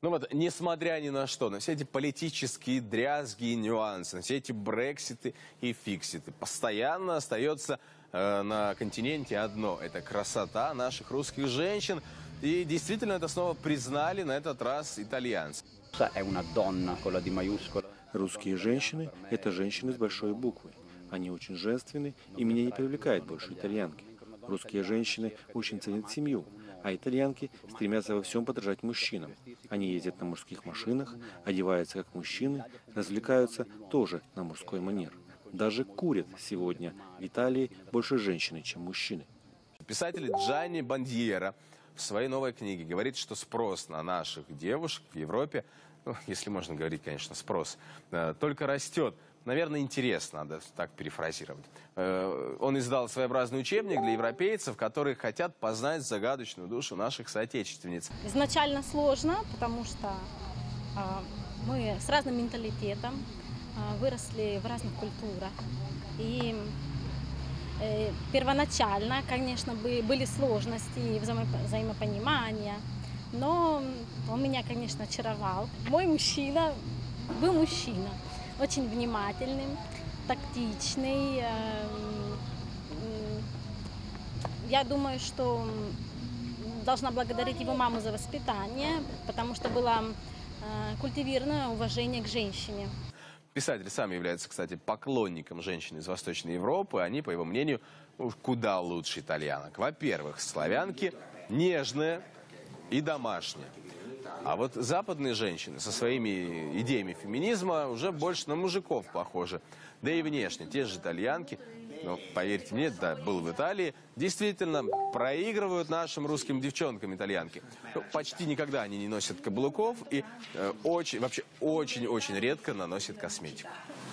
Ну вот, несмотря ни на что, на все эти политические дрязги и нюансы, на все эти брекситы и фикситы, постоянно остается на континенте одно – это красота наших русских женщин. И действительно это снова признали на этот раз итальянцы. Русские женщины – это женщины с большой буквы. Они очень женственны, и меня не привлекают больше итальянки. Русские женщины очень ценят семью, а итальянки стремятся во всем подражать мужчинам. Они ездят на мужских машинах, одеваются как мужчины, развлекаются тоже на мужской манер. Даже курят сегодня в Италии больше женщины, чем мужчины. Писатель Джанни Бандьера в своей новой книге говорит, что спрос на наших девушек в Европе, ну, если можно говорить, конечно, спрос, только растет. Наверное, интерес, надо так перефразировать. Он издал своеобразный учебник для европейцев, которые хотят познать загадочную душу наших соотечественниц. Изначально сложно, потому что мы с разным менталитетом, выросли в разных культурах. И первоначально, конечно, были сложности и взаимопонимания, но он меня, конечно, очаровал. Мой мужчина был мужчина. Очень внимательным, тактичный. Я думаю, что должна благодарить его маму за воспитание, потому что было культивировано уважение к женщине. Писатель сам является, кстати, поклонником женщин из Восточной Европы. Они, по его мнению, куда лучше итальянок. Во-первых, славянки нежные и домашние. А вот западные женщины со своими идеями феминизма уже больше на мужиков похожи. Да и внешне, те же итальянки, но поверьте мне, да, был в Италии, действительно проигрывают нашим русским девчонкам итальянки. Ну, почти никогда они не носят каблуков и вообще очень-очень редко наносят косметику.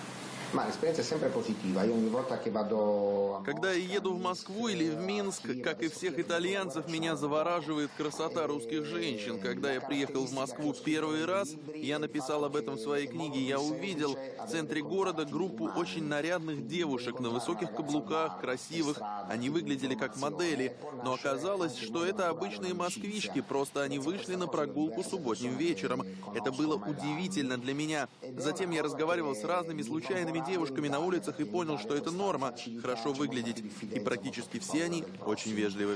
Когда я еду в Москву или в Минск, как и всех итальянцев, меня завораживает красота русских женщин. Когда я приехал в Москву в первый раз, я написал об этом в своей книге, я увидел в центре города группу очень нарядных девушек на высоких каблуках, красивых. Они выглядели как модели, но оказалось, что это обычные москвички, просто они вышли на прогулку субботним вечером. Это было удивительно для меня. Затем я разговаривал с разными случайными девушками на улицах и понял, что это норма – хорошо выглядеть. И практически все они очень вежливы.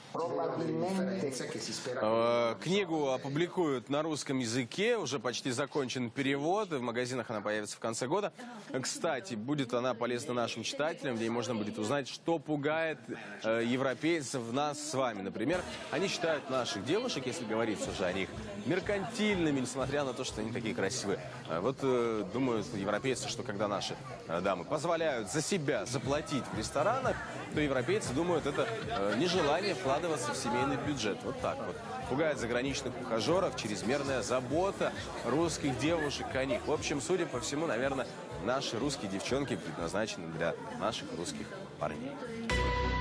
Книгу опубликуют на русском языке, уже почти закончен перевод, в магазинах она появится в конце года. Кстати, будет она полезна нашим читателям, где можно будет узнать, что пугает европейцев нас с вами. Например, они считают наших девушек, если говорить уже о них, меркантильными, несмотря на то, что они такие красивые. Вот думают европейцы, что когда наши дамы позволяют за себя заплатить в ресторанах, то европейцы думают, это нежелание вкладываться в семейный бюджет. Вот так вот. Пугает заграничных ухажеров чрезмерная забота русских девушек о них. В общем, судя по всему, наверное, наши русские девчонки предназначены для наших русских парней.